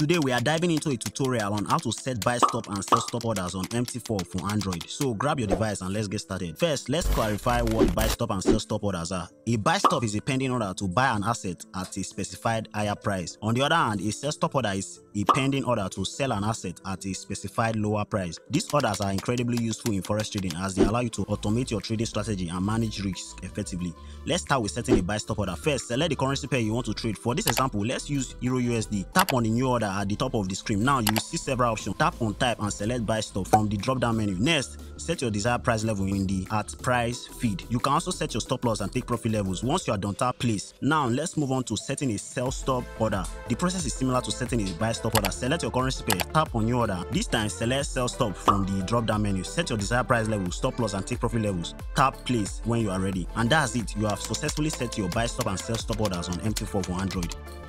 Today we are diving into a tutorial on how to set buy stop and sell stop orders on MT4 for Android. So grab your device and let's get started. First, let's clarify what buy stop and sell stop orders are. A buy stop is a pending order to buy an asset at a specified higher price. On the other hand, a sell stop order is a pending order to sell an asset at a specified lower price. These orders are incredibly useful in forex trading as they allow you to automate your trading strategy and manage risks effectively. Let's start with setting a buy stop order. First, select the currency pair you want to trade. For this example, let's use Euro USD. Tap on the new order at the top of the screen. Now you will see several options. Tap on type and select buy stop from the drop down menu. Next, set your desired price level in the at price feed. You can also set your stop loss and take profit levels. Once you are done, tap place. Now let's move on to setting a sell stop order. The process is similar to setting a buy stop order. Select your currency pair, tap on new order. This time select sell stop from the drop down menu. Set your desired price level, stop loss and take profit levels. Tap place when you are ready. And that's it. You have successfully set your buy stop and sell stop orders on MT4 for Android.